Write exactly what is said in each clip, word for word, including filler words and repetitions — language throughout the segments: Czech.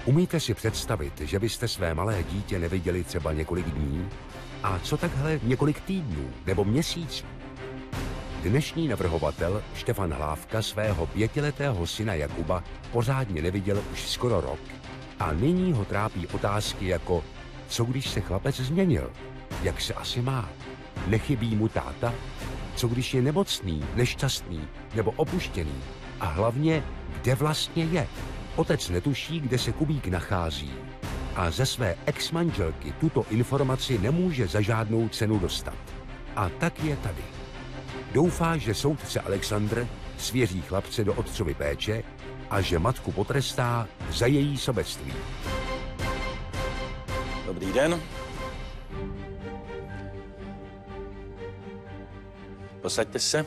Umíte si představit, že byste své malé dítě neviděli třeba několik dní? A co takhle několik týdnů nebo měsíců? Dnešní navrhovatel Štefan Hlávka svého pětiletého syna Jakuba pořádně neviděl už skoro rok. A nyní ho trápí otázky jako, co když se chlapec změnil? Jak se asi má? Nechybí mu táta? Co když je nemocný, nešťastný nebo opuštěný? A hlavně, kde vlastně je? Otec netuší, kde se Kubík nachází. A ze své ex-manželky tuto informaci nemůže za žádnou cenu dostat. A tak je tady. Doufá, že soudce Alexandr svěří chlapce do otcovy péče a že matku potrestá za její sobectví. Dobrý den. Posaďte se.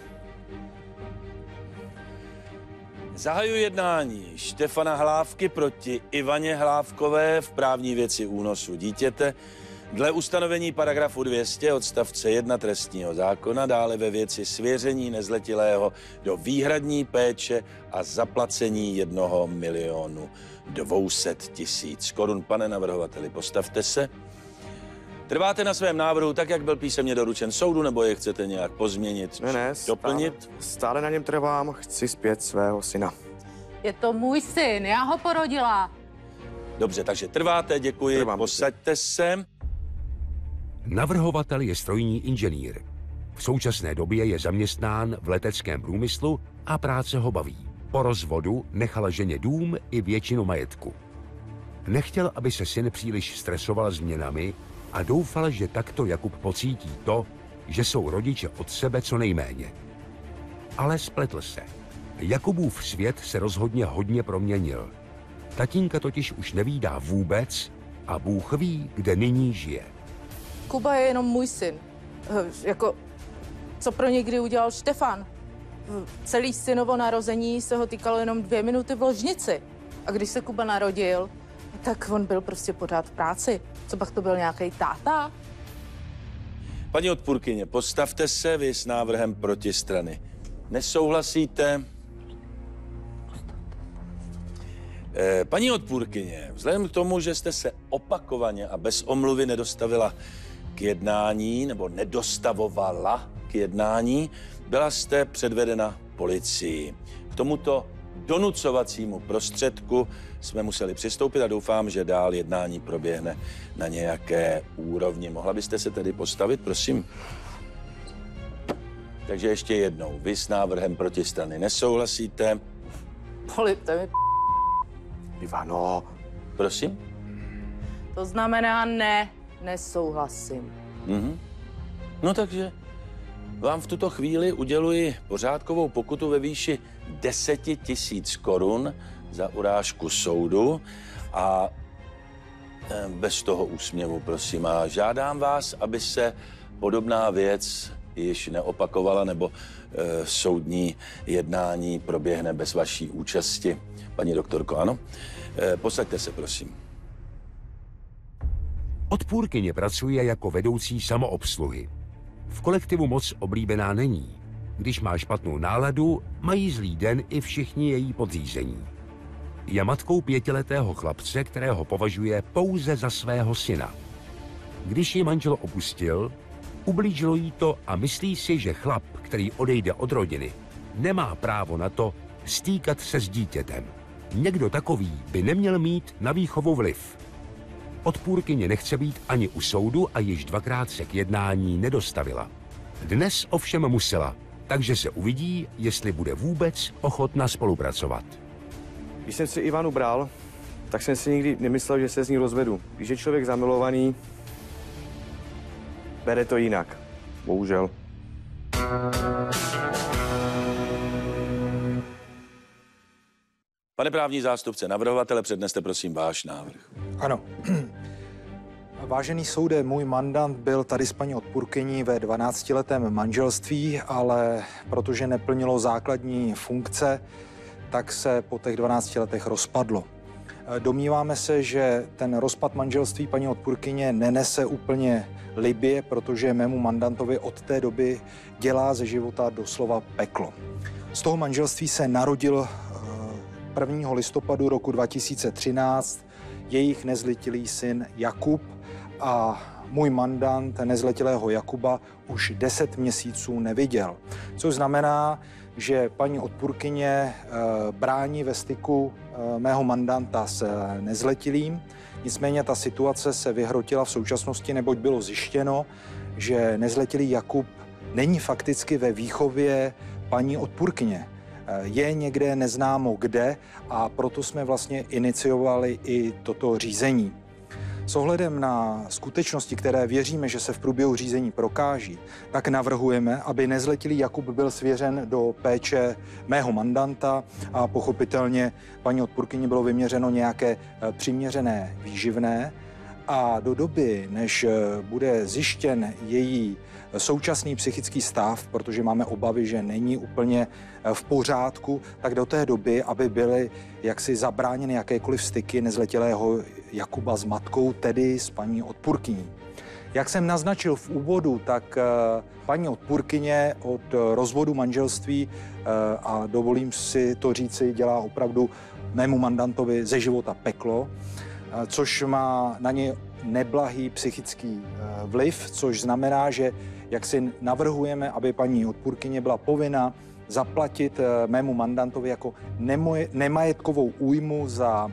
Zahajuji jednání Štefana Hlávky proti Ivaně Hlávkové v právní věci únosu dítěte dle ustanovení paragrafu dvě stě odstavce jedna trestního zákona, dále ve věci svěření nezletilého do výhradní péče a zaplacení jednoho milionu dvou set tisíc korun. Pane navrhovateli, postavte se. Trváte na svém návrhu tak, jak byl písemně doručen soudu, nebo je chcete nějak pozměnit, ne, ne, doplnit? Stále, stále na něm trvám, chci zpět svého syna. Je to můj syn, já ho porodila. Dobře, takže trváte, děkuji, Trvám. posaďte se. Navrhovatel je strojní inženýr. V současné době je zaměstnán v leteckém průmyslu a práce ho baví. Po rozvodu nechal ženě dům i většinu majetku. Nechtěl, aby se syn příliš stresoval změnami a doufal, že takto Jakub pocítí to, že jsou rodiče od sebe co nejméně. Ale spletl se. Jakubův svět se rozhodně hodně proměnil. Tatínka totiž už nevídá vůbec a Bůh ví, kde nyní žije. Kuba je jenom můj syn. Jako, co pro něj kdy udělal Štefan? Celý synovo narození se ho týkalo jenom dvě minuty v ložnici. A když se Kuba narodil, tak on byl prostě pořád v práci. Co pak to byl nějaký táta? Paní odpůrkyně, postavte se, vy s návrhem protistrany. Nesouhlasíte? Eh, paní odpůrkyně, vzhledem k tomu, že jste se opakovaně a bez omluvy nedostavila k jednání, nebo nedostavovala k jednání, byla jste předvedena policii. K tomuto donucovacímu prostředku jsme museli přistoupit a doufám, že dál jednání proběhne na nějaké úrovni. Mohla byste se tedy postavit, prosím? Takže ještě jednou, vy s návrhem protistrany nesouhlasíte? Polipte mi. Ivano. Prosím? To znamená ne, nesouhlasím. Mhm. No takže vám v tuto chvíli uděluji pořádkovou pokutu ve výši deset tisíc korun za urážku soudu a bez toho úsměvu, prosím. A žádám vás, aby se podobná věc již neopakovala, nebo e, soudní jednání proběhne bez vaší účasti. Paní doktorko, ano? E, posaďte se, prosím. Odpůrkyně pracuje jako vedoucí samoobsluhy. V kolektivu moc oblíbená není. Když má špatnou náladu, mají zlý den i všichni její podřízení. Je matkou pětiletého chlapce, kterého považuje pouze za svého syna. Když ji manžel opustil, ublížilo jí to a myslí si, že chlap, který odejde od rodiny, nemá právo na to stýkat se s dítětem. Někdo takový by neměl mít na výchovu vliv. Odpůrkyně nechce být ani u soudu a již dvakrát se k jednání nedostavila. Dnes ovšem musela, takže se uvidí, jestli bude vůbec ochotna spolupracovat. Když jsem si Ivanu bral, tak jsem si nikdy nemyslel, že se z ní rozvedu. Když je člověk zamilovaný, bere to jinak. Bohužel. Pane právní zástupce navrhovatele, předneste prosím váš návrh. Ano. Vážený soude, můj mandant byl tady s paní odpůrkyní ve dvanáctiletém manželství, ale protože neplnilo základní funkce, tak se po těch dvanácti letech rozpadlo. Domníváme se, že ten rozpad manželství paní odpůrkyně nenese úplně libě, protože mému mandantovi od té doby dělá ze života doslova peklo. Z toho manželství se narodil prvního listopadu roku dva tisíce třináct jejich nezletilý syn Jakub a můj mandant nezletilého Jakuba už deset měsíců neviděl. Což znamená, že paní odpůrkyně e, brání ve styku e, mého mandanta s e, nezletilým. Nicméně ta situace se vyhrotila v současnosti, neboť bylo zjištěno, že nezletilý Jakub není fakticky ve výchově paní odpůrkyně. E, je někde neznámo kde a proto jsme vlastně iniciovali i toto řízení. S ohledem na skutečnosti, které věříme, že se v průběhu řízení prokáží, tak navrhujeme, aby nezletilý Jakub byl svěřen do péče mého mandanta a pochopitelně paní odpůrkyni bylo vyměřeno nějaké přiměřené výživné a do doby, než bude zjištěn její současný psychický stav, protože máme obavy, že není úplně v pořádku, tak do té doby, aby byly jaksi zabráněny jakékoliv styky nezletilého Jakuba s matkou, tedy s paní odpůrkyní. Jak jsem naznačil v úvodu, tak paní odpůrkyně od rozvodu manželství, a dovolím si to říci, dělá opravdu mému mandantovi ze života peklo, což má na ně neblahý psychický vliv, což znamená, že jak si navrhujeme, aby paní odpůrkyně byla povinna zaplatit mému mandantovi jako nemoje, nemajetkovou újmu za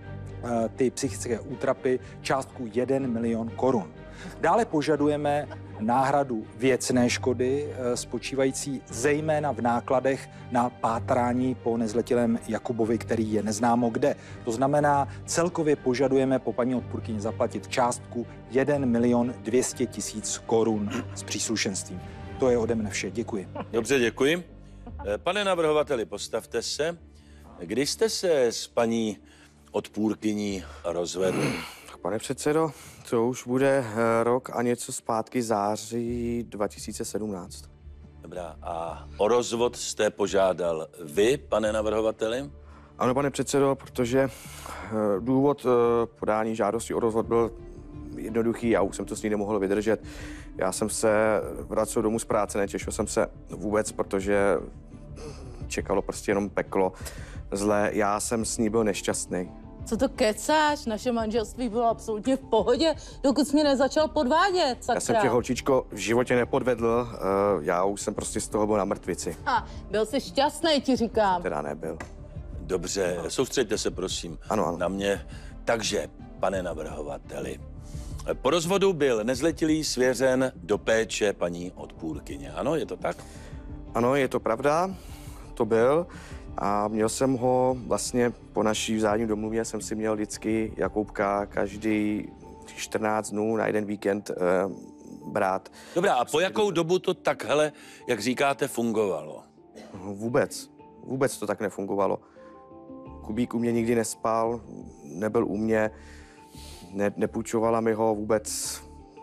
ty psychické útrapy částku jeden milion korun. Dále požadujeme náhradu věcné škody spočívající zejména v nákladech na pátrání po nezletilém Jakubovi, který je neznámo kde. To znamená, celkově požadujeme po paní odpůrkyni zaplatit částku jeden milion dvě stě tisíc korun s příslušenstvím. To je ode mne vše. Děkuji. Dobře, děkuji. Pane navrhovateli, postavte se. Kdy jste se s paní odpůrkyní rozvedl? Pane předsedo, to už bude rok a něco zpátky, září dva tisíce sedmnáct. Dobrá, a o rozvod jste požádal vy, pane navrhovateli? Ano, pane předsedo, protože důvod podání žádosti o rozvod byl jednoduchý, já už jsem to s ní nemohl vydržet. Já jsem se vracel domů z práce, netěšil jsem se vůbec, protože čekalo prostě jenom peklo zlé. Já jsem s ní byl nešťastný. Co to kecáš? Naše manželství bylo absolutně v pohodě, dokud jsi mě nezačal podvádět, sakra. Já jsem tě, holčičko, v životě nepodvedl, já už jsem prostě z toho byl na mrtvici. Ha, byl jsi šťastný, ti říkám. Teda nebyl. Dobře, soustřeďte se, prosím, ano, ano. na mě. Takže, pane navrhovateli, po rozvodu byl nezletilý svěřen do péče paní odpůrkyně. Ano, je to tak? Ano, je to pravda, to byl. A měl jsem ho vlastně po naší vzájemné domluvě, jsem si měl vždycky Jakoubka každý čtrnáct dnů na jeden víkend eh, brát. Dobrá, a po jakou dobu to takhle, jak říkáte, fungovalo? Vůbec, vůbec to tak nefungovalo. Kubík u mě nikdy nespal, nebyl u mě, ne, nepůjčovala mi ho vůbec.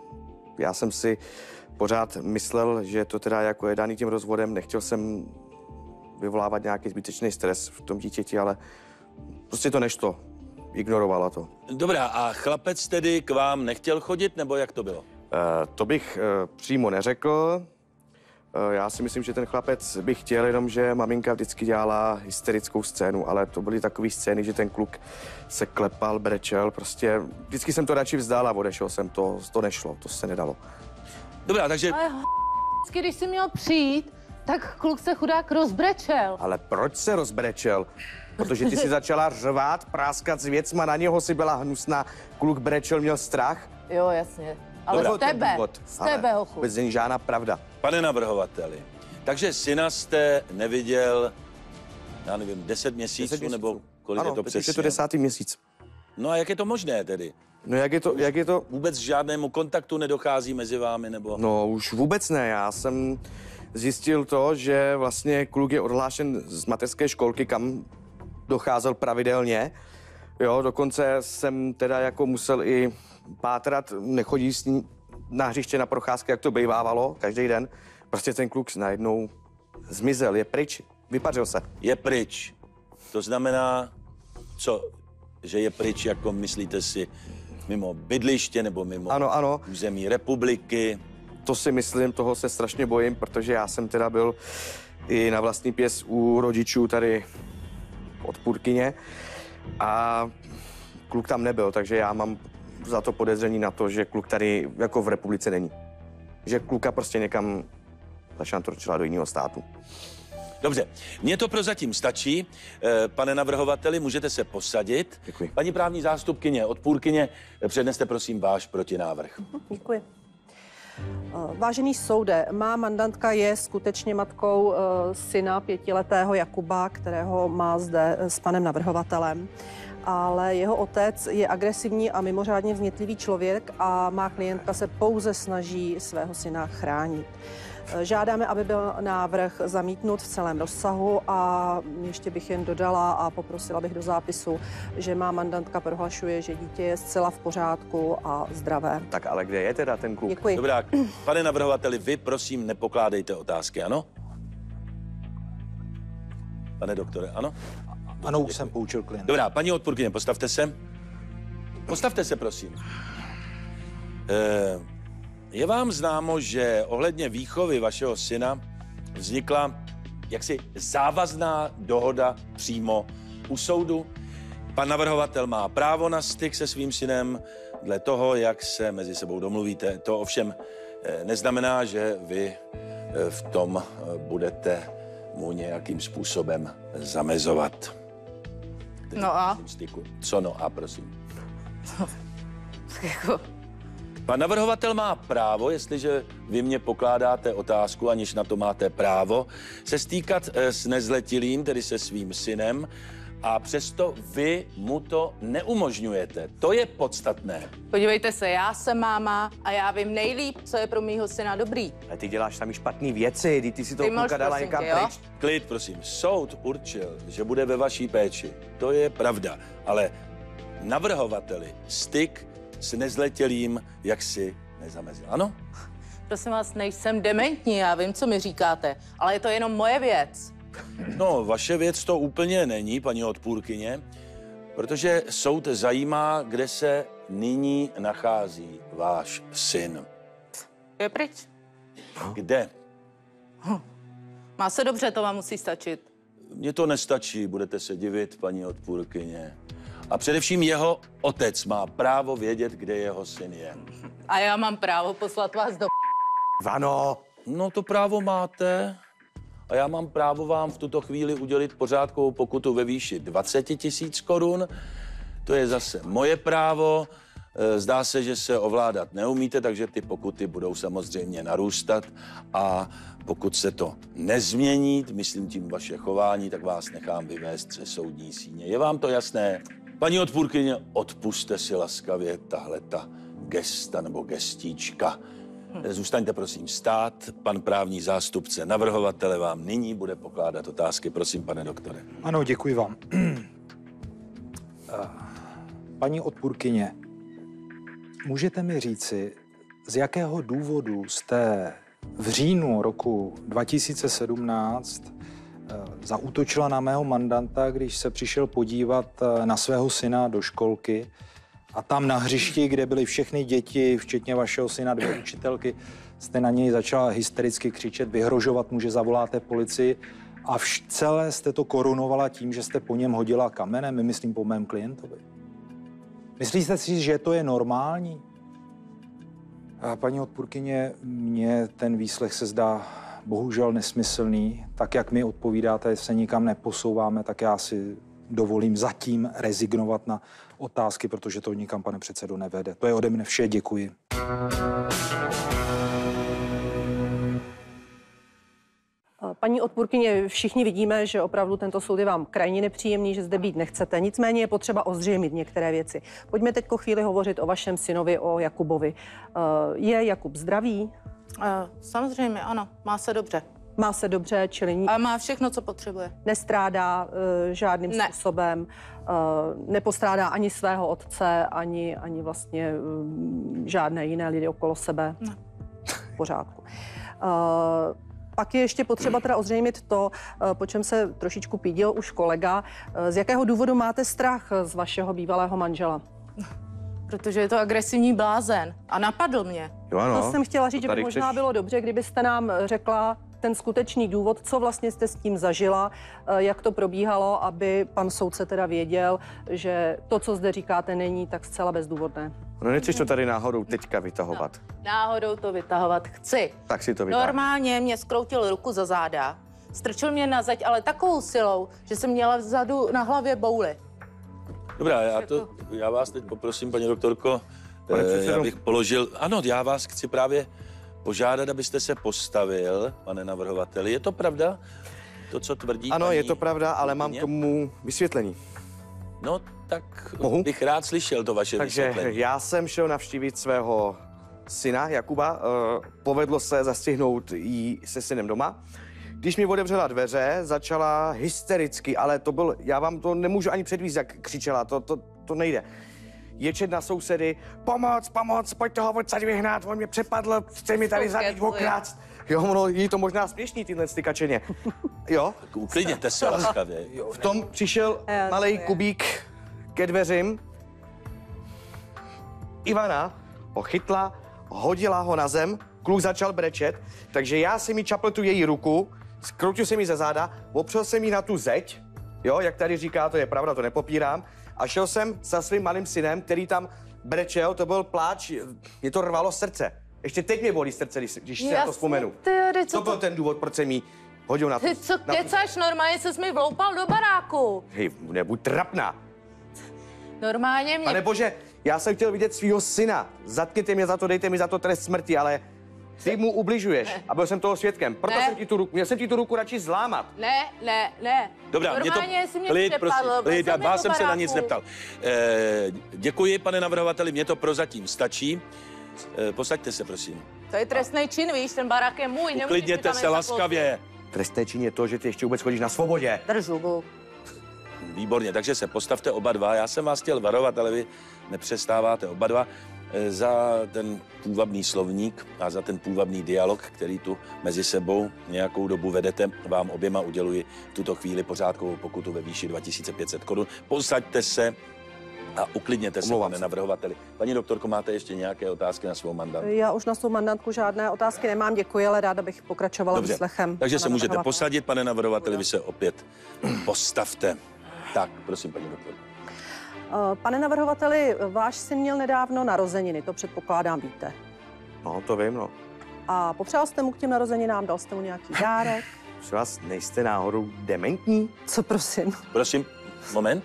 Já jsem si pořád myslel, že to teda jako je daný tím rozvodem, nechtěl jsem vyvolávat nějaký zbytečný stres v tom dítěti, ale prostě to nešlo. Ignorovala to. Dobrá, a chlapec tedy k vám nechtěl chodit, nebo jak to bylo? Uh, to bych uh, přímo neřekl. Uh, já si myslím, že ten chlapec by chtěl, jenom že maminka vždycky dělala hysterickou scénu, ale to byly takové scény, že ten kluk se klepal, brečel, prostě vždycky jsem to radši vzdal a odešel jsem, to, to nešlo, to se nedalo. Dobrá, takže... Ale h***cky, když jsi měl přijít, tak kluk se chudák rozbrečel. Ale proč se rozbrečel? Protože ty si začala řvát, práskat s věcma, na něho si byla hnusná, kluk brečel, měl strach. Jo, jasně. Ale Dobrá. z tebe, z tebe, hochu. Vůbec není žádná pravda. Pane navrhovateli, takže syna jste neviděl, já nevím, deset měsíců, Deset měsíců. nebo kolik ano, je to přesně? přesně? Je to desátý měsíc. No a jak je to možné tedy? No jak je to, jak je to? Vůbec žádnému kontaktu nedochází mezi vámi, nebo? No už vůbec ne, já jsem zjistil to, že vlastně kluk je odhlášen z mateřské školky, kam docházel pravidelně. Jo, dokonce jsem teda jako musel i pátrat, nechodí s ní na hřiště na procházky, jak to bývávalo, každý den. Prostě ten kluk najednou zmizel, je pryč, vypařil se. Je pryč. To znamená, co? Že je pryč, jako myslíte si, mimo bydliště nebo mimo Ano, ano. území republiky? To si myslím, toho se strašně bojím, protože já jsem teda byl i na vlastní pěst u rodičů tady odpůrkyně a kluk tam nebyl, takže já mám za to podezření na to, že kluk tady jako v republice není. Že kluka prostě někam zašantročila do jiného státu. Dobře, mně to prozatím stačí. Pane navrhovateli, můžete se posadit. Děkuji. Paní právní zástupkyně, odpůrkyně, předneste prosím váš protinávrh. Děkuji. Vážený soude, má mandantka je skutečně matkou syna pětiletého Jakuba, kterého má zde s panem navrhovatelem. Ale jeho otec je agresivní a mimořádně vznětlivý člověk a má klientka se pouze snaží svého syna chránit. Žádáme, aby byl návrh zamítnut v celém rozsahu a ještě bych jen dodala a poprosila bych do zápisu, že má mandantka prohlašuje, že dítě je zcela v pořádku a zdravé. Tak ale kde je teda ten kluk? Děkuji. Dobrá, pane navrhovateli, vy prosím nepokládejte otázky, ano? Pane doktore, ano? Ano, už jsem poučil klienta. Dobrá, paní odpůrkyně, postavte se. Postavte se, prosím. E, je vám známo, že ohledně výchovy vašeho syna vznikla jaksi závazná dohoda přímo u soudu? Pan navrhovatel má právo na styk se svým synem dle toho, jak se mezi sebou domluvíte. To ovšem neznamená, že vy v tom budete mu nějakým způsobem zamezovat. No a? Styku. Co no a, prosím? Jako... Pan navrhovatel má právo, jestliže vy mě pokládáte otázku, aniž na to máte právo, se stýkat s nezletilým, tedy se svým synem, a přesto vy mu to neumožňujete. To je podstatné. Podívejte se, já jsem máma a já vím nejlíp, co je pro mýho syna dobrý. Ale ty děláš sami špatný věci, ty, ty si to Ty kluka dala prosím někam tě, jo? pryč. Klid, prosím. Soud určil, že bude ve vaší péči. To je pravda. Ale navrhovateli styk s nezletělým jaksi nezamezil. Ano? Prosím vás, nejsem dementní, já vím, co mi říkáte, ale je to jenom moje věc. No, vaše věc to úplně není, paní odpůrkyně, protože soud zajímá, kde se nyní nachází váš syn. Je pryč. Kde? Má se dobře, to vám musí stačit. Mně to nestačí, budete se divit, paní odpůrkyně. A především jeho otec má právo vědět, kde jeho syn je. A já mám právo poslat vás do... Vano, No, to právo máte. A já mám právo vám v tuto chvíli udělit pořádkovou pokutu ve výši dvacet tisíc korun. To je zase moje právo. Zdá se, že se ovládat neumíte, takže ty pokuty budou samozřejmě narůstat. A pokud se to nezmění, myslím tím vaše chování, tak vás nechám vyvést ze soudní síně. Je vám to jasné? Paní odpůrkyně, odpuste si laskavě tahle ta gesta nebo gestíčka. Zůstaňte prosím stát. Pan právní zástupce navrhovatele vám nyní bude pokládat otázky. Prosím, pane doktore. Ano, děkuji vám. Paní odpůrkyně, můžete mi říci, z jakého důvodu jste v říjnu roku dva tisíce sedmnáct zaútočila na mého mandanta, když se přišel podívat na svého syna do školky a tam na hřišti, kde byly všechny děti, včetně vašeho syna, dvě učitelky, jste na něj začala hystericky křičet, vyhrožovat mu, že zavoláte policii a vš- celé jste to korunovala tím, že jste po něm hodila kamenem, myslím po mém klientovi. Myslíte si, že to je normální? A paní odpůrkyně, mně ten výslech se zdá bohužel nesmyslný. Tak, jak mi odpovídáte, se nikam neposouváme, tak já si dovolím zatím rezignovat na otázky, protože to nikam, pane předsedo, nevede. To je ode mne vše, děkuji. Paní odpůrkyně, všichni vidíme, že opravdu tento soud je vám krajně nepříjemný, že zde být nechcete. Nicméně je potřeba ozřejmit některé věci. Pojďme teď chvíli hovořit o vašem synovi, o Jakubovi. Je Jakub zdravý? Uh, samozřejmě, ano, má se dobře. Má se dobře, čili A má všechno, co potřebuje. nestrádá uh, žádným Ne. způsobem, uh, nepostrádá ani svého otce, ani, ani vlastně um, žádné jiné lidi okolo sebe. Ne. V pořádku. Uh, Pak je ještě potřeba teda ozřejmit to, po čem se trošičku pídil už kolega. Z jakého důvodu máte strach z vašeho bývalého manžela? Protože je to agresivní blázen a napadl mě. jo ano. To jsem chtěla říct, To že by tady možná chceš- bylo dobře, kdybyste nám řekla, ten skutečný důvod, co vlastně jste s tím zažila, jak to probíhalo, aby pan soudce teda věděl, že to, co zde říkáte, není tak zcela bezdůvodné. No nechceš to tady náhodou teďka vytahovat. No, náhodou to vytahovat chci. Tak si to vytáhni. Normálně mě skroutil ruku za záda, strčil mě na zeď, ale takovou silou, že jsem měla vzadu na hlavě bouli. Dobrá, já, to, já vás teď poprosím, paní doktorko, Pane eh, předsedo. já bych položil, ano, já vás chci právě požádat, abyste se postavil, pane navrhovateli. Je to pravda, to, co tvrdí Ano, paní je to pravda, ale mám Kukyně? tomu vysvětlení. No, tak Mohu? bych rád slyšel to vaše Takže vysvětlení. já jsem šel navštívit svého syna Jakuba. Uh, povedlo se zastihnout jí se synem doma. Když mi otevřela dveře, začala hystericky, ale to byl, já vám to nemůžu ani předvíst, jak křičela, to, to, to nejde. Ječet na sousedy, pomoc, pomoc, pojď toho odsaď vyhnat, on mě přepadl, chce mi tady zabít, okrást. Jo, ono, jí to možná směšný, tyhle stykačeně. Jo? Tak uklidněte se laskavě. V tom přišel Jasně. malej Kubík ke dveřím. Ivana ho chytla, hodila ho na zem, kluk začal brečet, takže já jsem mi čapl tu její ruku, skroutil jsem ji ze záda, opřel jsem ji na tu zeď, jo, jak tady říká, to je pravda, to nepopírám, a šel jsem za svým malým synem, který tam brečel, to byl pláč, mě to rvalo srdce. Ještě teď mě bolí srdce, když, když si na to Jasně, vzpomenu. ty, ty, co To byl to- ten důvod, proč jsem jí hodil na tu... Ty co na tu- kecáš, normálně ses mi vloupal do baráku. Hej, nebuď trapná. Normálně mě... Pane bože, já jsem chtěl vidět svého syna. Zatkněte mě za to, dejte mi za to trest smrti, ale ty mu ubližuješ. A byl jsem toho svědkem. Proto Ne. jsem ti tu ruku, měl jsem ti tu ruku radši zlámat. Ne, ne, ne. Dobrá, mě to... Normálně jsi mě Klid, přepadl, prosím, klid, byl já jsem vás do jsem se na baráku. nic neptal. Eh, děkuji, pane navrhovateli, mě to prozatím stačí. Eh, posaďte se, prosím. To je trestný čin, víš, ten barák je můj. nemůžeš mi Uklidněte tam se jen tak laskavě. Trestné čin je to, že ty ještě vůbec chodíš na svobodě. Držu, bu. Výborně, takže se postavte oba dva. Já jsem vás chtěl varovat, ale vy nepřestáváte oba dva. Eh, Za ten půvabný slovník a za ten půvabný dialog, který tu mezi sebou nějakou dobu vedete, vám oběma uděluji v tuto chvíli pořádkovou pokutu ve výši dva tisíce pět set korun. Posaďte se a uklidněte se, Omlouvám pane se. navrhovateli. Paní doktorko, máte ještě nějaké otázky na svou mandát? Já už na svou mandantku žádné otázky nemám, děkuji, ale ráda bych pokračovala Dobře, výslechem. takže pana se můžete navrhovatele. posadit, pane navrhovateli, vy se opět postavte. Tak, prosím, paní doktorko. Eh, Pane navrhovateli, váš syn měl nedávno narozeniny, to předpokládám víte. No, to vím, no. A popřál jste mu k těm narozeninám, dal jste mu nějaký dárek? Prosím vás, nejste náhodou dementní? Co prosím? Prosím, moment.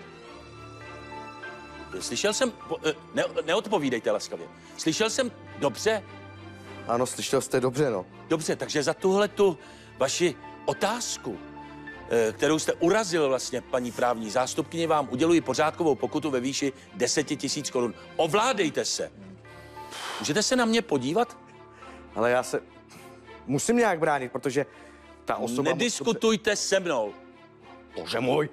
Slyšel jsem, po- eh, ne, neodpovídejte laskavě. Slyšel jsem dobře? Ano, slyšel jste dobře, no. Dobře, takže za tuhle tu vaši otázku, eh, kterou jste urazil vlastně, paní právní zástupkyně, vám uděluji pořádkovou pokutu ve výši deset tisíc korun. Ovládejte se. Můžete se na mě podívat? Ale já se musím nějak bránit, protože ta osoba... Nediskutujte se mnou. Bože můj.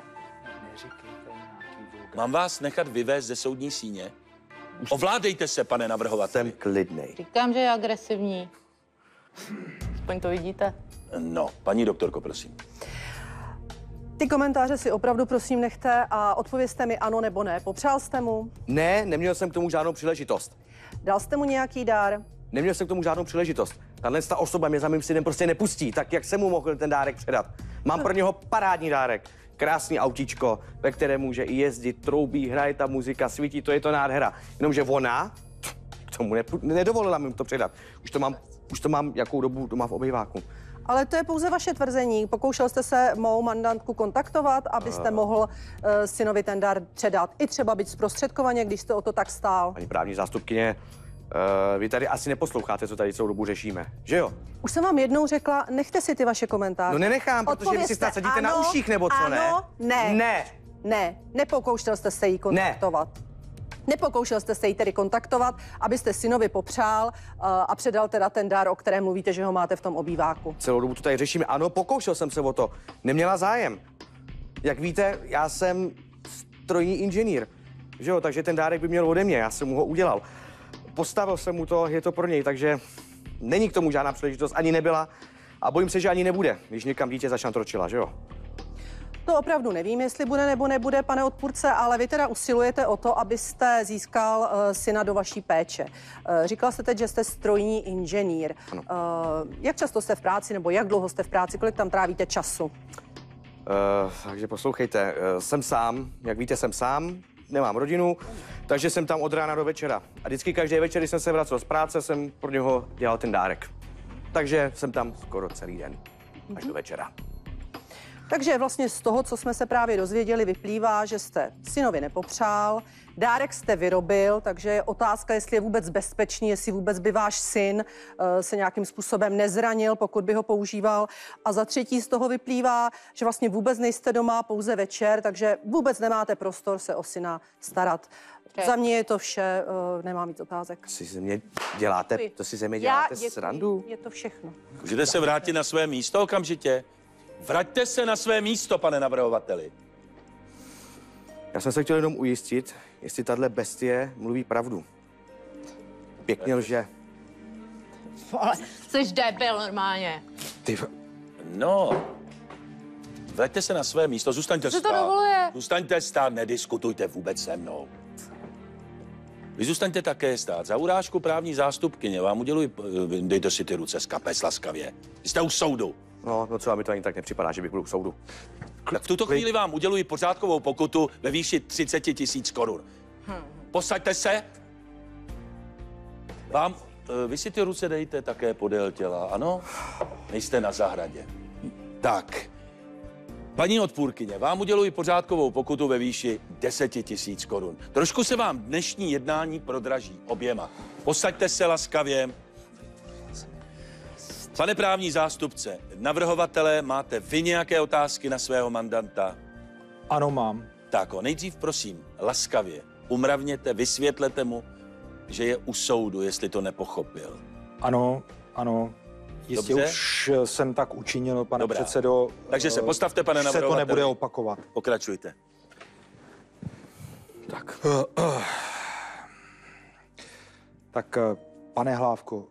Mám vás nechat vyvést ze soudní síně? Ovládejte se, pane navrhovateli. Jsem klidnej. Říkám, že je agresivní. Aspoň to vidíte. No, paní doktorko, prosím. Ty komentáře si opravdu prosím nechte a odpovězte mi ano nebo ne. Popřál jste mu? Ne, neměl jsem k tomu žádnou příležitost. Dal jste mu nějaký dár? Neměl jsem k tomu žádnou příležitost. Tahle ta osoba mě za mým synem prostě nepustí, tak jak jsem mu mohl ten dárek předat. Mám pro něho parádní dárek. Krásný autíčko, ve kterém může i jezdit, troubí, hraje ta muzika, svítí, to je to nádhera. Jenomže ona k tomu nepu- nedovolila mi to předat. Už to mám, už to mám jakou dobu doma v obýváku. Ale to je pouze vaše tvrzení. Pokoušel jste se mou mandantku kontaktovat, abyste mohl uh, synovi ten dar předat. I třeba být zprostředkovaně, když jste o to tak stál. Paní právní zástupkyně, uh, vy tady asi neposloucháte, co tady celou dobu řešíme, že jo? Už jsem vám jednou řekla, nechte si ty vaše komentáře. No nenechám, protože vy si Odpovězte snad sedíte na ano, uších, nebo co, ne? Ano, ne. Ne. Ne, nepokoušel jste se jí kontaktovat. Ne. Nepokoušel jste se jí tedy kontaktovat, abyste synovi popřál uh, a předal teda ten dar, o kterém mluvíte, že ho máte v tom obýváku. Celou dobu to tady řešíme. Ano, pokoušel jsem se o to. Neměla zájem. Jak víte, já jsem strojní inženýr, že jo, takže ten dárek by měl ode mě, já jsem mu ho udělal. Postavil jsem mu to, je to pro něj, takže není k tomu žádná příležitost, ani nebyla a bojím se, že ani nebude, když někam dítě zašantročila, že jo. To opravdu nevím, jestli bude nebo nebude, pane odpůrce, ale vy teda usilujete o to, abyste získal uh, syna do vaší péče. Uh, říkal jste teď, že jste strojní inženýr. Uh, jak často jste v práci, nebo jak dlouho jste v práci, kolik tam trávíte času? Uh, takže poslouchejte, uh, jsem sám, jak víte, jsem sám, nemám rodinu, takže jsem tam od rána do večera. A vždycky každý večer, když jsem se vracel z práce, jsem pro něho dělal ten dárek. Takže jsem tam skoro celý den, až do večera. Takže vlastně z toho, co jsme se právě dozvěděli, vyplývá, že jste synovi nepopřál, dárek jste vyrobil, takže je otázka, jestli je vůbec bezpečný, jestli vůbec by váš syn uh, se nějakým způsobem nezranil, pokud by ho používal. A za třetí z toho vyplývá, že vlastně vůbec nejste doma, pouze večer, takže vůbec nemáte prostor se o syna starat. Okay. Za mě je to vše, uh, nemám víc otázek. To si ze mě děláte, Děkuji. to si ze mě děláte Já, srandu? Je to všechno. Můžete se vrátit na své místo okamžitě? Vraťte se na své místo, pane navrhovateli. Já jsem se chtěl jenom ujistit, jestli tahle bestie mluví pravdu. Pěkně lže. Ale jsi debil normálně. Ty... No, vraťte se na své místo, zůstaňte Co stát. to dovoluje? Zůstaňte stát, nediskutujte vůbec se mnou. Vy zůstaňte také stát. Za urážku právní zástupkyně vám uděluji, dejte si ty ruce z kapes laskavě. Jste u soudu. No, no co, mi to ani tak nepřipadá, že bych byl u soudu. Tak v tuto chvíli vám uděluji pořádkovou pokutu ve výši třicet tisíc korun. Posaďte se. Vám, vy si ty ruce dejte také podél těla, ano? Nejste na zahradě. Tak. Paní odpůrkyně, vám uděluji pořádkovou pokutu ve výši deset tisíc korun. Trošku se vám dnešní jednání prodraží oběma. Posaďte se laskavě. Pane právní zástupce, navrhovatele, máte vy nějaké otázky na svého mandanta? Ano, mám. Tak, nejdřív prosím, laskavě, umravněte, vysvětlete mu, že je u soudu, jestli to nepochopil. Ano, ano. Jistě Dobře? už jsem tak učinil, pane Dobrá. předsedo. Takže se postavte, pane Už se to navrhovateli. nebude opakovat. Pokračujte. Tak. Tak, pane Hlávko,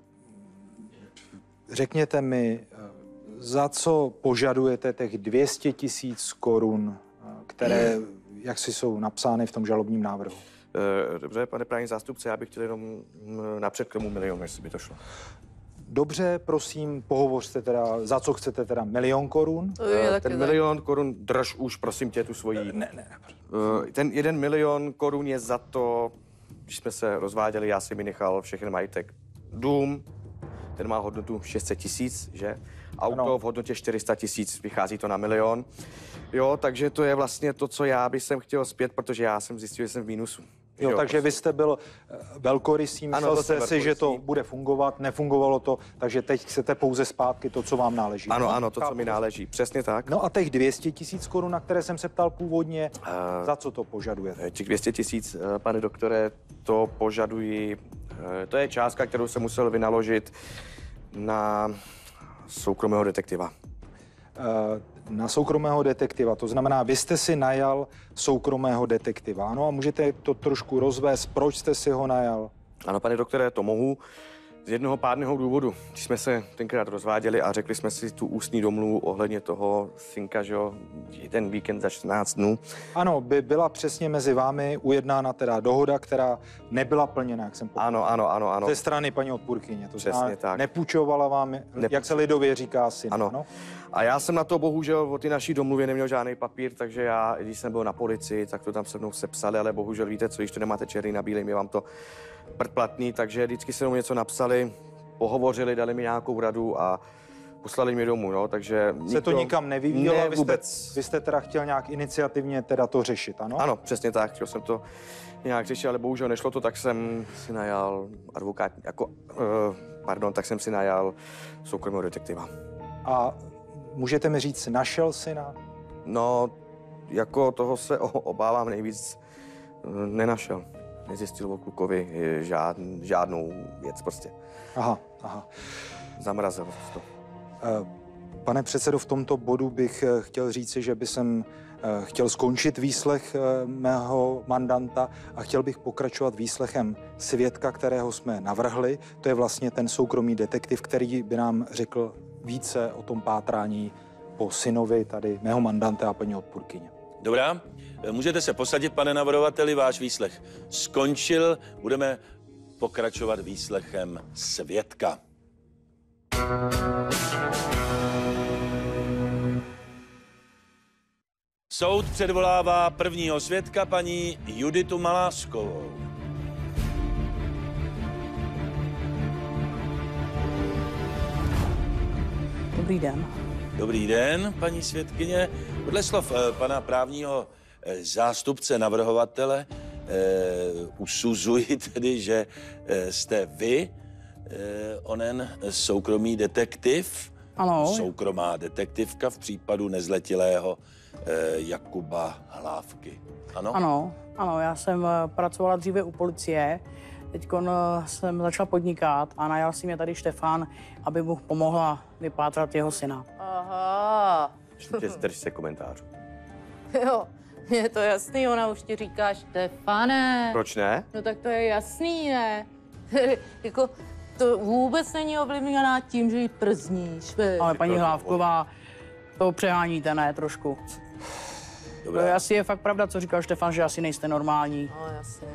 řekněte mi, za co požadujete těch dvě stě tisíc korun, které, jak si jsou napsány v tom žalobním návrhu? Dobře, pane právní zástupce, já bych chtěl jenom napřed k tomu milionu, jestli by to šlo. Dobře, prosím, pohovořte teda, za co chcete teda milion korun? To je taky Ten tak. milion korun, drž už, prosím tě, tu svoji... Ne, ne. Ten jeden milion korun je za to, když jsme se rozváděli, já si mi nechal všechny majetek. Dům, ten má hodnotu šest set tisíc, že? Auto ano. v hodnotě čtyři sta tisíc, vychází to na milion. Jo, takže to je vlastně to, co já bych jsem chtěl zpět, protože já jsem zjistil, že jsem v mínusu. Jo, jo, takže vy jste byl velkorysý, myslel Ano, jste byl si, že to velkorysý. bude fungovat, nefungovalo to, takže teď chcete pouze zpátky to, co vám náleží. Ano, ano, to, co Chápu. mi náleží, přesně tak. No a těch dvě stě tisíc korun, na které jsem se ptal původně, Uh, za co to požadujete? Těch dvě stě tisíc, pane doktore, to požaduji, to je částka, kterou jsem musel vynaložit na soukromého detektiva. Na soukromého detektiva, to znamená, vy jste si najal soukromého detektiva, ano, a můžete to trošku rozvést, proč jste si ho najal? Ano, pane doktore, to mohu z jednoho pádného důvodu. Když jsme se tenkrát rozváděli a řekli jsme si tu ústní domluvu ohledně toho synka, že jo, ten víkend za čtrnáct dnů. Ano, by byla přesně mezi vámi ujednána teda dohoda, která nebyla plněna, jak jsem pochopil. Ano, ano, ano, ano. Ze strany paní odpůrkyně, to Přesně znamená, tak. nepůjčovala vám, Nepůjč- jak se lidově říká, syn, Ano. ano? A já jsem na to bohužel o ty naší domluvě neměl žádný papír, takže já, když jsem byl na policii, tak to tam se mnou sepsali, ale bohužel víte co, když to nemáte černý na bílý, je vám to prdplatný, takže vždycky se mnou něco napsali, pohovořili, dali mi nějakou radu a poslali mě domů, no, takže... Se to nikam nevyvíjelo, Ne, vy, vůbec. jste, vy jste teda chtěl nějak iniciativně teda to řešit, ano? Ano, přesně tak, chtěl jsem to nějak řešit, ale bohužel nešlo to, tak jsem si najal advokát, jako, uh, pardon, tak jsem si najal soukromého detektiva. A můžete mi říct, našel syna? No, jako toho se o- obávám nejvíc, eh, nenašel. Nezjistil o klukovi eh, žád, žádnou věc prostě. Aha, aha. Zamrazil to. Eh, Pane předsedo, v tomto bodu bych eh, chtěl říci, že by jsem eh, chtěl skončit výslech eh, mého mandanta a chtěl bych pokračovat výslechem svědka, kterého jsme navrhli. To je vlastně ten soukromý detektiv, který by nám řekl více o tom pátrání po synovi tady mého mandanta a paní odpůrkyně. Dobrá, můžete se posadit, pane navrhovateli, váš výslech skončil. Budeme pokračovat výslechem svědka. Soud předvolává prvního svědka, paní Juditu Maláskovou. Dobrý den. Dobrý den, paní svědkyně. Podle slov eh, pana právního eh, zástupce navrhovatele eh, usuzuji tedy, že eh, jste vy, eh, onen soukromý detektiv, Ano. soukromá detektivka v případu nezletilého eh, Jakuba Hlávky. Ano? Ano, ano, já jsem eh, pracovala dříve u policie, teď jsem začala podnikat a najal si mě tady Štefan, aby mu pomohla vypátrat jeho syna. Aha. Drž se komentářů. Jo, je to jasný, ona už ti říká Štefane. Proč ne? No tak to je jasný, ne? Jako, to vůbec není ovlivněná tím, že ji przníš. Ale paní Hlávková, to přeháníte, ne, trošku. Dobrá. To asi je fakt pravda, co říkal Štefan, že asi nejste normální. No, jasně.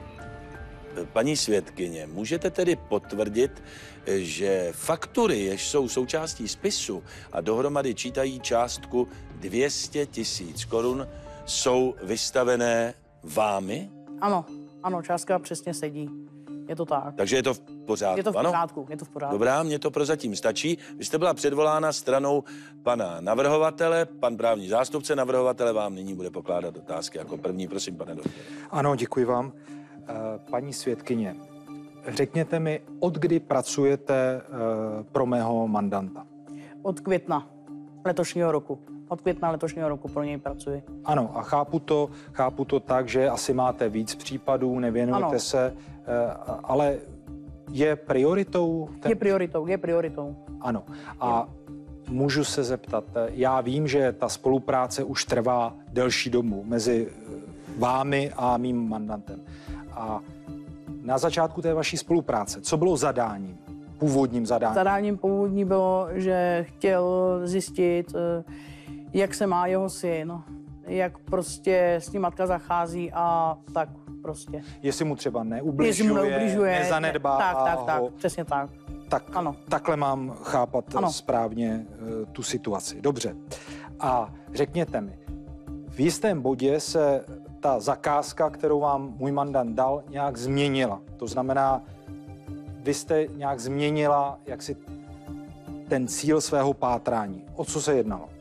Paní svědkyně, můžete tedy potvrdit, že faktury, jež jsou součástí spisu a dohromady čítají částku dvě stě tisíc korun, jsou vystavené vámi? Ano, ano, částka přesně sedí. Je to tak. Takže je to v pořádku, Je to v ano? pořádku, je to v pořádku. Dobrá, mně to prozatím stačí. Vy jste byla předvolána stranou pana navrhovatele, pan právní zástupce navrhovatele vám nyní bude pokládat otázky jako první. Prosím, pane doktore. Ano, děkuji vám. Paní svědkyně, řekněte mi, od kdy pracujete pro mého mandanta? Od května letošního roku. Od května letošního roku pro něj pracuji. Ano, a chápu to, chápu to tak, že asi máte víc případů, nevěnujete ano. se, ale je prioritou? Ten... Je prioritou, je prioritou. Ano. A můžu se zeptat, já vím, že ta spolupráce už trvá delší dobu mezi vámi a mým mandantem. A na začátku té vaší spolupráce, co bylo zadáním, původním zadáním? Zadáním původní bylo, že chtěl zjistit, jak se má jeho syn, jak prostě s ním matka zachází a tak prostě. Jestli mu třeba neubližuje, Jestli mu neubližuje nezanedbává tak, tak, tak, ho. přesně tak. Tak, ano. Takhle mám chápat ano. správně uh, tu situaci. Dobře. A řekněte mi, v jistém bodě se ta zakázka, kterou vám můj mandant dal, nějak změnila. To znamená, vy jste nějak změnila jaksi ten cíl svého pátrání. O co se jednalo?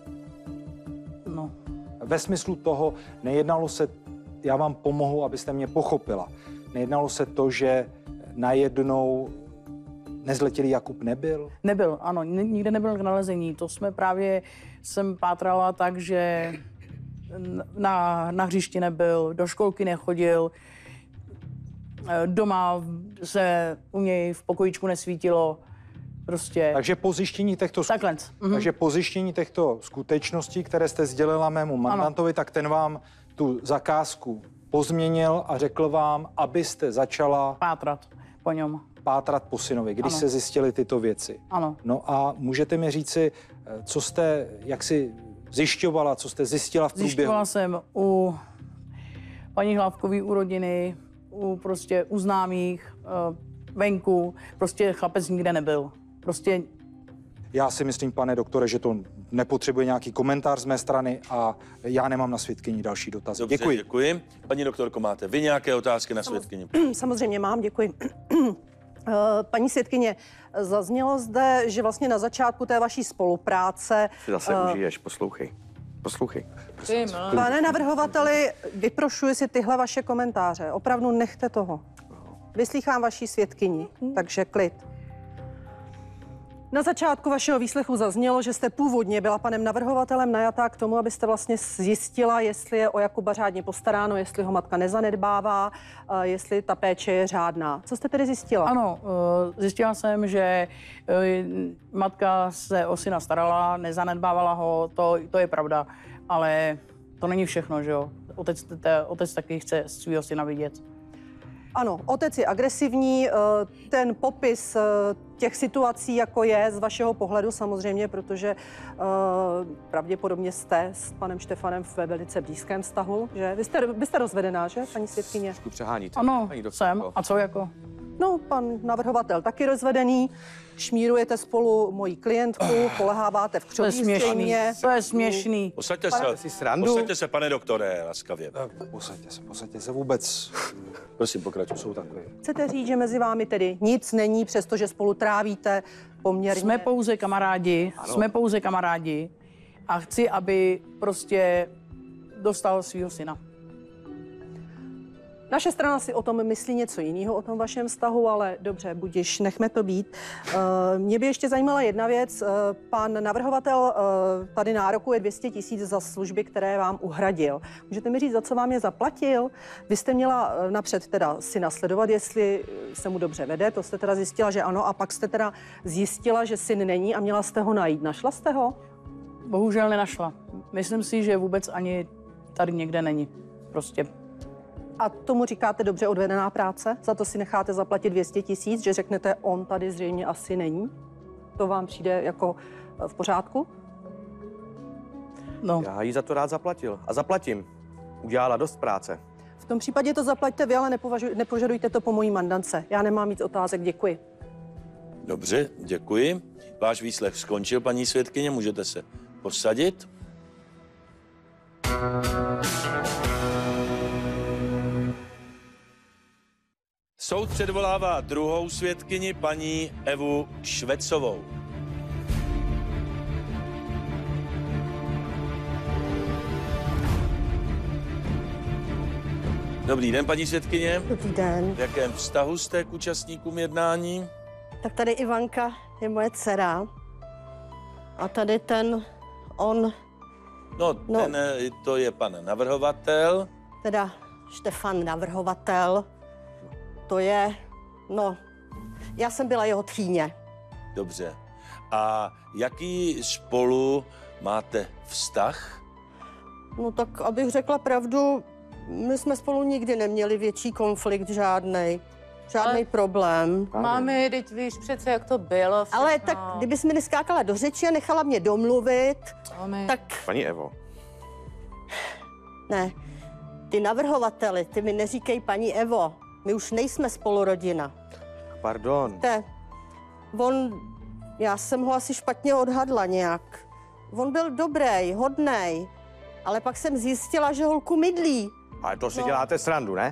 No. Ve smyslu toho, nejednalo se, já vám pomohu, abyste mě pochopila, nejednalo se to, že najednou nezletilý Jakub nebyl? Nebyl, ano, nikde nebyl k nalezení. To jsme právě, jsem pátrala tak, že na, na hřišti nebyl, do školky nechodil, doma se u něj v pokojíčku nesvítilo, prostě. Takže po zjištění těchto, Takhle. Mhm. takže po zjištění těchto skutečností, které jste sdělila mému mandantovi, ano. tak ten vám tu zakázku pozměnil a řekl vám, abyste začala pátrat po něm. Pátrat po synovi, když ano. se zjistily tyto věci. Ano. No a můžete mi říci, co jste, jak si zjišťovala, co jste zjistila v průběhu? Zjišťovala jsem u paní Hlávkové u rodiny, u prostě u známých, venku, prostě chlapec nikde nebyl. Prostě... Já si myslím, pane doktore, že to nepotřebuje nějaký komentář z mé strany a já nemám na svědkyni další dotazy. Dobře, děkuji. děkuji. Paní doktorko, máte vy nějaké otázky na svědkyni? Samozřejmě mám, děkuji. Paní svědkyně, zaznělo zde, že vlastně na začátku té vaší spolupráce... Si zase uh, užiješ, poslouchej. Poslouchej. Pane navrhovateli, vyprošuji si tyhle vaše komentáře. Opravdu nechte toho. Vyslýchám vaší svědkyni, takže klid. Na začátku vašeho výslechu zaznělo, že jste původně byla panem navrhovatelem najatá k tomu, abyste vlastně zjistila, jestli je o Jakuba řádně postaráno, jestli ho matka nezanedbává, jestli ta péče je řádná. Co jste tedy zjistila? Ano, zjistila jsem, že matka se o syna starala, nezanedbávala ho, to, to je pravda, ale to není všechno, že jo? Otec, te, otec taky chce svýho syna vidět. Ano, otec je agresivní, ten popis těch situací, jako je z vašeho pohledu samozřejmě, protože pravděpodobně jste s panem Štefanem ve velice blízkém vztahu, že? Vy jste, vy jste rozvedená, že, paní svědkyně? Trošku přeháníte. Ano, paní jsem. A co jako? No, pan navrhovatel taky rozvedený, šmírujete spolu moji klientku, poleháváte v To je křoví směšný, to je směšný. Posaďte Pane, se, si srandu? posaďte se, pane doktore, laskavě. Posaďte se, posaďte se vůbec. Prosím, pokračujte. Jsou takové. Chcete říct, že mezi vámi tedy nic není, přestože spolu trávíte poměrně... Jsme pouze kamarádi, ano. jsme pouze kamarádi a chci, aby prostě dostal svého syna. Naše strana si o tom myslí něco jiného, o tom vašem vztahu, ale dobře, budiš, nechme to být. Uh, mě by ještě zajímala jedna věc. Uh, pan navrhovatel uh, tady nárokuje dvě stě tisíc za služby, které vám uhradil. Můžete mi říct, za co vám je zaplatil? Vy jste měla uh, napřed teda si nasledovat, jestli se mu dobře vede, to jste teda zjistila, že ano, a pak jste teda zjistila, že syn není a měla jste ho najít. Našla jste ho? Bohužel nenašla. Myslím si, že vůbec ani tady někde není. Prostě. A tomu říkáte dobře odvedená práce? Za to si necháte zaplatit dvě stě tisíc, že řeknete, on tady zřejmě asi není? To vám přijde jako v pořádku? No. Já jí za to rád zaplatil. A zaplatím. Udělala dost práce. V tom případě to zaplaťte vy, ale nepožadujte to po mojí mandance. Já nemám víc otázek, děkuji. Dobře, děkuji. Váš výslech skončil, paní svědkyně, můžete se posadit. Soud předvolává druhou svědkyni, paní Evu Švecovou. Dobrý den, paní svědkyně. Dobrý den. V jakém vztahu jste k účastníkům jednání? Tak tady Ivanka je moje dcera. A tady ten, on... No, No. ten, to je pan navrhovatel. Teda Štefan navrhovatel. To je, no, já jsem byla jeho tchýně. Dobře. A jaký spolu máte vztah? No tak, abych řekla pravdu, my jsme spolu nikdy neměli větší konflikt, žádnej. Žádný Ale- problém. Máme, teď víš přece, jak to bylo. Všechno. Ale tak, kdybys mi neskákala do řeči a nechala mě domluvit, Máme... tak Paní Evo, ne. Ty navrhovateli, ty mi neříkej paní Evo, my už nejsme spolu rodina. pardon. Te, on, já jsem ho asi špatně odhadla nějak. On byl dobrý, hodnej, ale pak jsem zjistila, že holku mydlí. Ale to si No. děláte srandu, ne?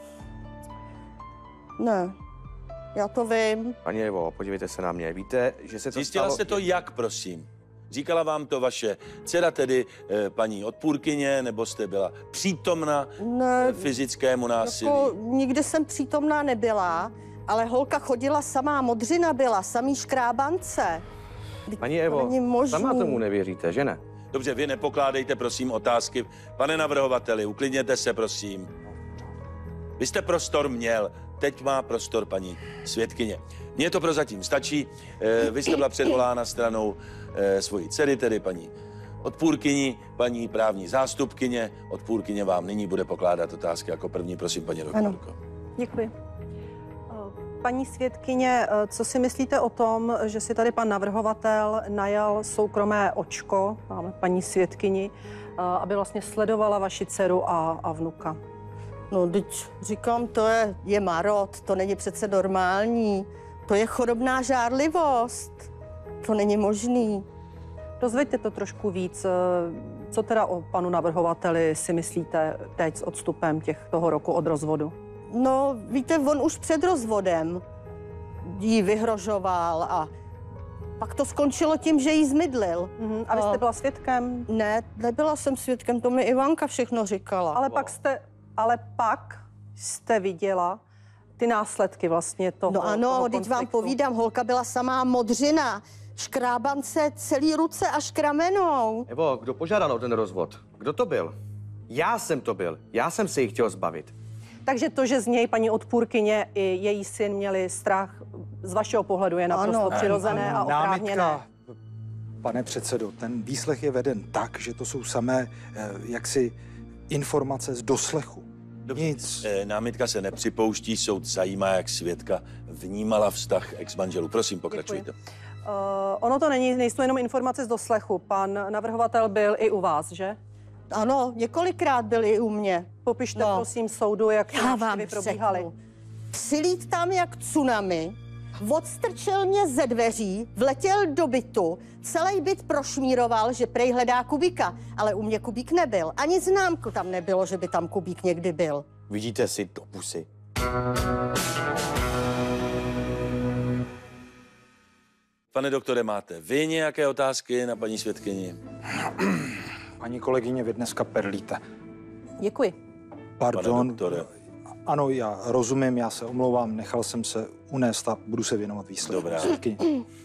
Ne, já to vím. Paní Evo, podívejte se na mě. Víte, že se to Zjistila stalo... jste to jak, prosím? Říkala vám to vaše dcera, tedy eh, paní odpůrkyně, nebo jste byla přítomna Ne, eh, fyzickému násilí? jako nikdy jsem přítomná nebyla, ale holka chodila samá, modřina byla, samý škrábance. Vždyť Paní to Evo, není možný. sama tomu nevěříte, že ne? Dobře, vy nepokládejte, prosím, otázky. Pane navrhovateli, uklidněte se, prosím. Vy jste prostor měl, teď má prostor paní svědkyně. Mně to prozatím stačí. Eh, Vy jste byla předvolána stranou eh, svojí dcery, tedy paní odpůrkyni, paní právní zástupkyně. Odpůrkyně vám nyní bude pokládat otázky jako první, prosím, paní doktorko. Děkuji. Paní svědkyně, co si myslíte o tom, že si tady pan navrhovatel najal soukromé očko, máme paní svědkyni, aby vlastně sledovala vaši dceru a, a vnuka? No, teď říkám, to je, je marot, to není přece normální. To je chorobná žárlivost. To není možný. Dozvěďte to trošku víc. Co teda o panu navrhovateli si myslíte teď s odstupem těch toho roku od rozvodu? No, víte, on už před rozvodem jí vyhrožoval a pak to skončilo tím, že jí zmydlil. Mhm. A vy jste byla svědkem? Ne, nebyla jsem svědkem, to mi Ivanka všechno říkala. Ale pak jste, ale pak jste viděla ty následky vlastně toho No ano, toho teď vám konfliktu. povídám, holka byla samá modřina, škrábance celý ruce až k ramenou. Evo, kdo požádal o ten rozvod? Kdo to byl? Já jsem to byl. Já jsem se jí chtěl zbavit. Takže to, že z něj paní odpůrkyně i její syn měli strach, z vašeho pohledu je naprosto Ano. přirozené a oprávněné. Námitka, pane předsedo, ten výslech je veden tak, že to jsou samé eh, jaksi informace z doslechu. Dobře. Nic. E, námitka se nepřipouští, soud zajímá, jak svědka vnímala vztah ex-manželů. Prosím, pokračujte. Uh, ono to není, nejsou jenom informace z doslechu. Pan navrhovatel byl i u vás, že? Ano, několikrát byl i u mě. Popište No. prosím soudu, jak ty Já vám návštěvy probíhaly. řeknu. Přilít tam jak tsunami, odstrčil mě ze dveří, vletěl do bytu, celý byt prošmíroval, že prej hledá Kubíka, ale u mě Kubík nebyl. Ani známku tam nebylo, že by tam Kubík někdy byl. Vidíte si do pusy. Pane doktore, máte vy nějaké otázky na paní svědkyni? Paní kolegyně, vy dneska perlíte. Děkuji. Pardon. Pane doktore. Ano, já rozumím, já se omlouvám, nechal jsem se unést a budu se věnovat výsledku. Dobrá. Svědkyně.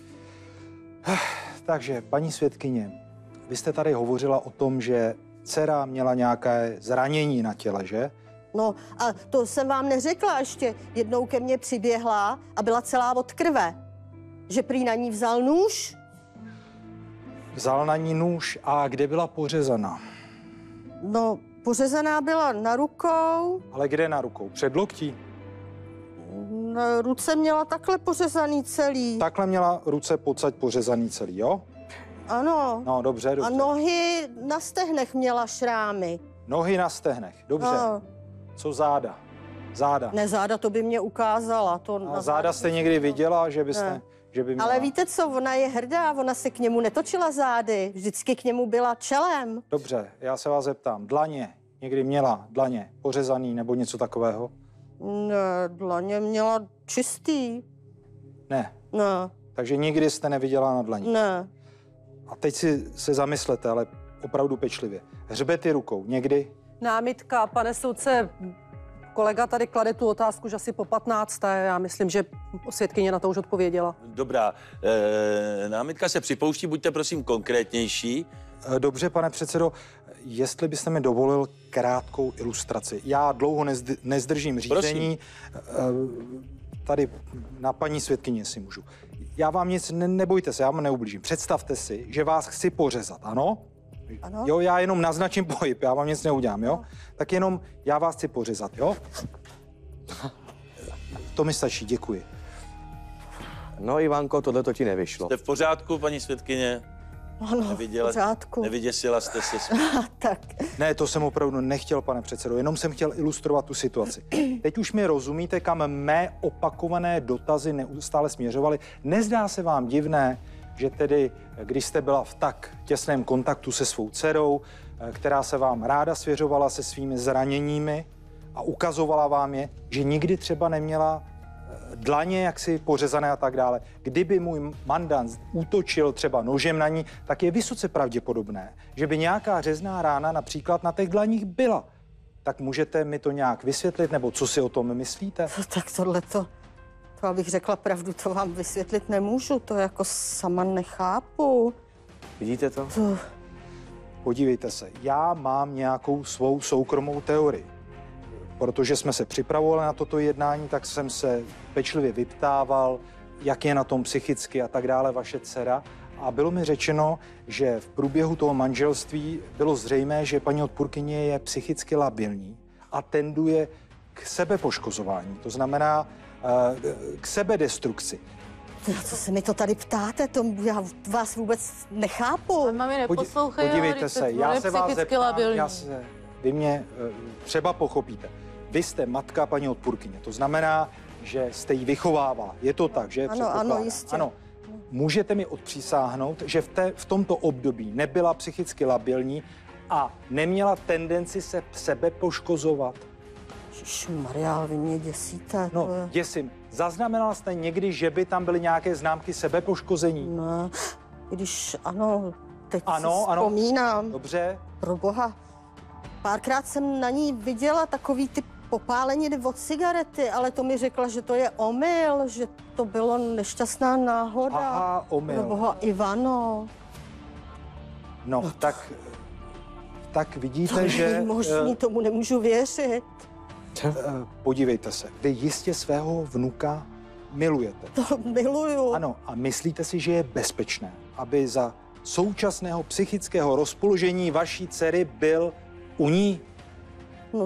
Takže, paní svědkyně, vy jste tady hovořila o tom, že dcera měla nějaké zranění na těle, že? No a to jsem vám neřekla ještě. Jednou ke mně přiběhla a byla celá od krve. Že prý na ní vzal nůž. Vzal na ní nůž a kde byla pořezana? No, pořezaná byla na rukou, Ale kde na rukou? Před loktí? na ruce měla takhle pořezaný celý. Takhle měla ruce pocať pořezaný celý, jo? Ano. No, dobře, A dobře. nohy na stehnech měla šrámy. Nohy na stehnech, dobře. No. Co záda? Záda. Ne, záda to by mě ukázala. To na A záda jste někdy viděla, že byste... Ne. Že by měla... Ale víte co, ona je hrdá, ona se k němu netočila zády, vždycky k němu byla čelem. Dobře, já se vás zeptám. Dlaně někdy měla dlaně pořezaný nebo něco takového? Ne, dlaně měla čistý. Ne. Ne, Takže nikdy jste neviděla na dlaní. ne. A teď si se zamyslete, ale opravdu pečlivě. Hřbety rukou někdy? Námitka, pane soudce, kolega tady klade tu otázku, že asi po patnácté. Já myslím, že svědkyně na to už odpověděla. Dobrá, e, námitka se připouští, buďte prosím konkrétnější. Dobře, pane předsedo, jestli byste mi dovolil krátkou ilustraci. Já dlouho nezd- nezdržím řízení. Prosím. Tady na paní svědkyni si můžu. Já vám nic, ne, nebojte se, já vám neublížím. Představte si, že vás chci pořezat, ano? Ano. Jo, já jenom naznačím pohyb, já vám nic neudělám, jo? Tak jenom já vás chci pořezat, jo? To mi stačí, děkuji. No, Ivanko, tohle to ti nevyšlo. Jste v pořádku, paní svědkyně? Ano, Neviděla, v pořádku. Nevyděsila jste se? Tak, Ne, to jsem opravdu nechtěl, pane předsedo, jenom jsem chtěl ilustrovat tu situaci. Teď už mi rozumíte, kam mé opakované dotazy neustále směřovaly. Nezdá se vám divné, že tedy, když jste byla v tak těsném kontaktu se svou dcerou, která se vám ráda svěřovala se svými zraněními a ukazovala vám je, že nikdy třeba neměla dlaně jaksi pořezané a tak dále. Kdyby můj mandant útočil třeba nožem na ní, tak je vysoce pravděpodobné, že by nějaká řezná rána například na těch dlaních byla. Tak můžete mi to nějak vysvětlit, nebo co si o tom myslíte? tak tohleto, to abych řekla pravdu, to vám vysvětlit nemůžu, to jako sama nechápu. Vidíte to? To, Podívejte se, já mám nějakou svou soukromou teorii. Protože jsme se připravovali na toto jednání, tak jsem se pečlivě vyptával, jak je na tom psychicky a tak dále vaše dcera. A bylo mi řečeno, že v průběhu toho manželství bylo zřejmé, že paní odpůrkyně je psychicky labilní a tenduje k sebepoškozování. To znamená uh, k sebedestrukci. co se mi to tady ptáte, to já vás vůbec nechápu. Ale mami, neposlouchej, Podívejte se, já se vás zeptám, labilní. já se, vy mě uh, třeba pochopíte. Vy jste matka paní odpůrkyně, to znamená, že jste ji vychovávala. Je to tak, že? Ano, ano, jistě. Ano. Můžete mi odpřísáhnout, že v, té, v tomto období nebyla psychicky labilní a neměla tendenci se sebe poškozovat? Maria, vy mě děsíte. No, to je- děsím. Zaznamenala jste někdy, že by tam byly nějaké známky sebepoškození? Ne, když ano, teď Ano, si ano. vzpomínám. Dobře. Pro boha. Párkrát jsem na ní viděla takový ty popáleniny od cigarety, ale to mi řekla, že to je omyl, že to bylo nešťastná náhoda. Aha, omyl. Pro boha, Ivano. No, tak, tak To vidíte, není že... možný, eh, tomu nemůžu věřit. eh, Podívejte se, vy jistě svého vnuka milujete. To miluju. Ano, a myslíte si, že je bezpečné, aby za současného psychického rozpoložení vaší dcery byl u ní? No,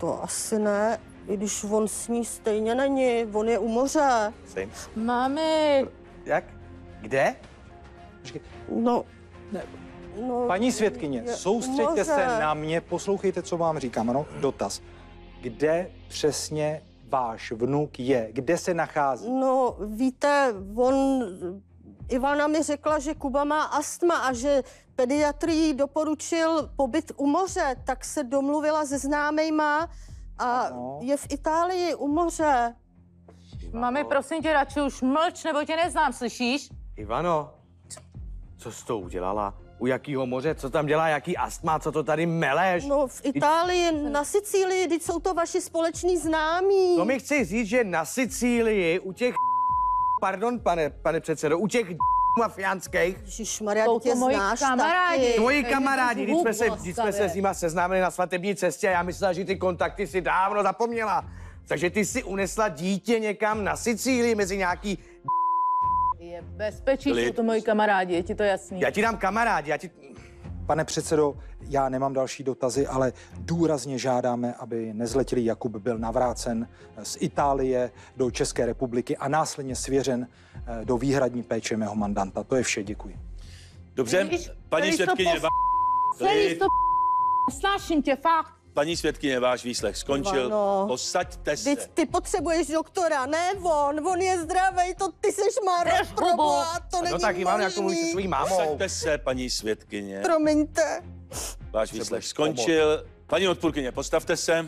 To asi ne, i když on s ní stejně není, on je u moře. Syn? Máme... Jak? Kde? No, Ne. no Paní svědkyně, je soustřeďte u moře. se na mě, poslouchejte, co vám říkám. Ano, dotaz. Kde přesně váš vnuk je? Kde se nachází? No, víte, on... Ivana mi řekla, že Kuba má astma a že pediatr jí doporučil pobyt u moře, tak se domluvila se známejma a Ano. je v Itálii u moře. Máme, prosím tě, radši už mlč, nebo tě neznám, slyšíš? Ivano, co jsi to udělala? U jakýho moře? Co tam dělá? Jaký astma? Co to tady meleš? No, v Itálii, na Sicílii, teď jsou to vaši společní známí. To mi chci říct, že na Sicílii u těch pardon, pane, pane předsedo, u těch mafiánských. Ježišmarja, Jsou tě to moji znáš kamarádi. taky. Tvoji Takže kamarádi, to když jsme se, hůb když jsme se postavě. s nima seznámili na svatební cestě a já myslela, že ty kontakty si dávno zapomněla. Takže ty si unesla dítě někam na Sicílii mezi nějaký... Je bezpečí, Klid. jsou to moji kamarádi, je ti to jasný? Já ti dám kamarádi, já ti... Pane předsedo, já nemám další dotazy, ale důrazně žádáme, aby nezletilý Jakub byl navrácen z Itálie do České republiky a následně svěřen do výhradní péče mého mandanta. To je vše, děkuji. Dobře, Víš, paní celý to svědkyně, pos- va... Celý Klid. to snáším tě, fakt. Paní svědkyně, váš výslech skončil. Ivano. Posaďte se. Teď ty potřebuješ doktora, ne on, on je zdravý, to ty seš Mára, proboha, to není No tak Ivan, jak to mluvíš se svojí mámou. Posaďte se, paní svědkyně. Promiňte. Váš výslech skončil. Paní odpůrkyně, postavte se.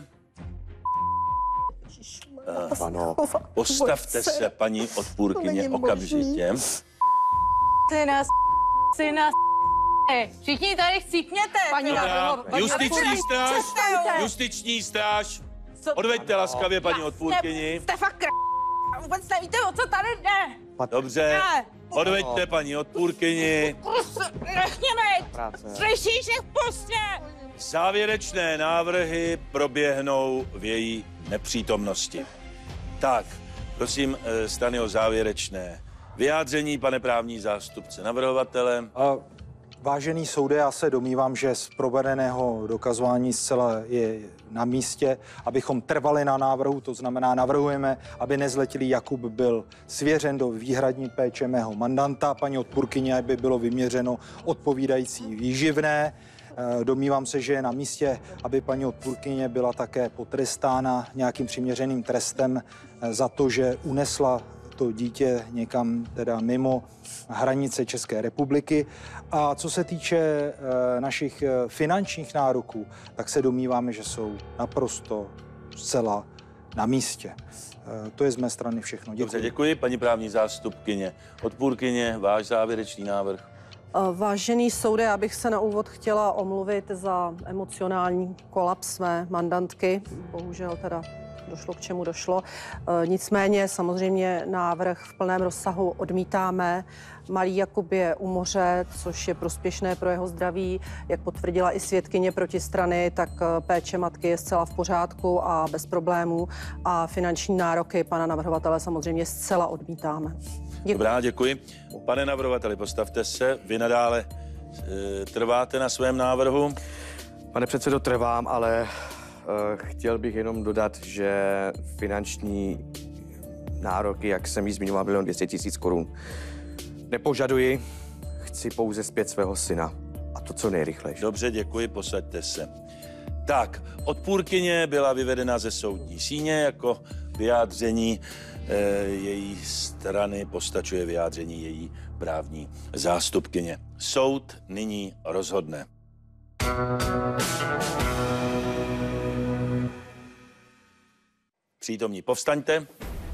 Ano. Postavte se, paní To odpůrkyně, není okamžitě. Syna, syna, všichni tady chcípněte. Paní Dobrá, Paní justiční Advokát, stráž, přestaňte. justiční stráž. Co- Odveďte laskavě paní odpůrkyni. Jste fakt kr... Vůbec nevíte, o co tady jde. Dobře, Ne. odveďte paní odpůrkyni. Nechně mít. Slyšíš, jak prostě. Závěrečné návrhy proběhnou v její nepřítomnosti. Tak, prosím, eh, strany o závěrečné vyjádření, pane právní zástupce navrhovatele. A vážený soude, já se domnívám, že z provedeného dokazování zcela je na místě, abychom trvali na návrhu, to znamená navrhujeme, aby nezletilý Jakub byl svěřen do výhradní péče mého mandanta, paní odpůrkyně, aby bylo vyměřeno odpovídající výživné. Domnívám se, že je na místě, aby paní odpůrkyně byla také potrestána nějakým přiměřeným trestem za to, že unesla to dítě někam teda mimo hranice České republiky. A co se týče e, našich finančních nároků, tak se domníváme, že jsou naprosto zcela na místě. E, to je z mé strany všechno. Děkuji. Dobře, děkuji, paní právní zástupkyně. Odpůrkyně, váš závěrečný návrh. Vážený soude, já bych se na úvod chtěla omluvit za emocionální kolaps své mandantky. Bohužel teda došlo k čemu došlo. Nicméně samozřejmě návrh v plném rozsahu odmítáme. Malý Jakub je u moře, což je prospěšné pro jeho zdraví. Jak potvrdila i svědkyně protistrany, tak péče matky je zcela v pořádku a bez problémů. A finanční nároky pana navrhovatele samozřejmě zcela odmítáme. Děkuji. Dobrá, děkuji. Pane navrhovateli, postavte se. Vy nadále e, trváte na svém návrhu. Pane předsedo, trvám, ale uh, chtěl bych jenom dodat, že finanční nároky, jak jsem ji zmiňoval, milion dvěstě tisíc korun, nepožaduji, chci pouze zpět svého syna. A to co nejrychleji. Dobře, děkuji, posaďte se. Tak, odpůrkyně byla vyvedena ze soudní síně jako vyjádření e, její strany, postačuje vyjádření její právní zástupkyně. Soud nyní rozhodne. Přítomní, povstaňte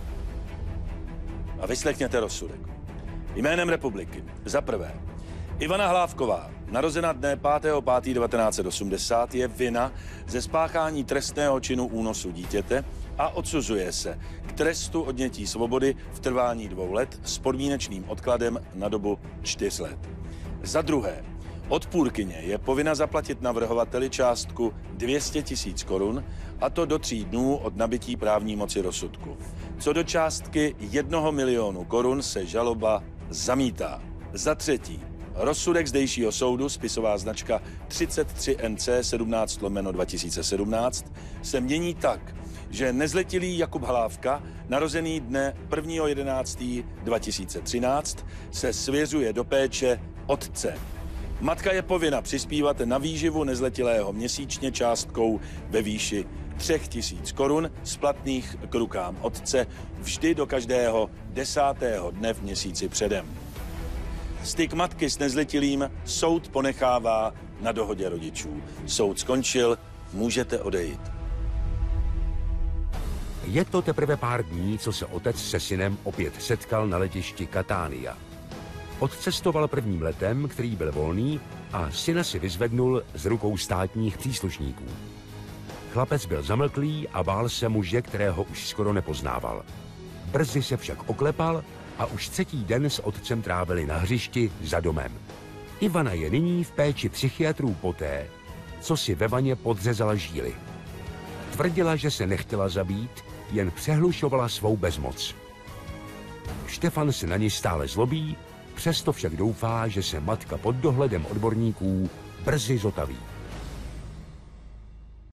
a vyslechněte rozsudek. Jménem republiky za prvé Ivana Hlávková, narozená dne pátého pátého devatenáct set osmdesát, je vinna ze spáchání trestného činu únosu dítěte a odsuzuje se k trestu odnětí svobody v trvání dvou let s podmínečným odkladem na dobu čtyř let. Za druhé, odpůrkyně je povinna zaplatit navrhovateli částku dvě stě tisíc korun, a to do tří dnů od nabytí právní moci rozsudku. Co do částky jednoho milionu korun se žaloba zamítá. Za třetí, Rozsudek zdejšího soudu, spisová značka třicet tři N C sedmnáct lomeno dva tisíce sedmnáct, se mění tak, že nezletilý Jakub Hlávka, narozený dne prvního jedenáctého dva tisíce třináct, se svěřuje do péče otce. Matka je povinna přispívat na výživu nezletilého měsíčně částkou ve výši tři tisíce korun splatných k rukám otce vždy do každého desátého dne v měsíci předem. Styk matky s nezletilým soud ponechává na dohodě rodičů. Soud skončil, můžete odejít. Je to teprve pár dní, co se otec se synem opět setkal na letišti Catania. Odcestoval prvním letem, který byl volný, a syna si vyzvednul z rukou státních příslušníků. Chlapec byl zamlklý a bál se muže, kterého už skoro nepoznával. Brzy se však oklepal a už třetí den s otcem trávili na hřišti za domem. Ivana je nyní v péči psychiatrů poté, co si ve vaně podřezala žíly. Tvrdila, že se nechtěla zabít, jen přehlušovala svou bezmoc. Štefan se na ní stále zlobí, přesto však doufá, že se matka pod dohledem odborníků brzy zotaví.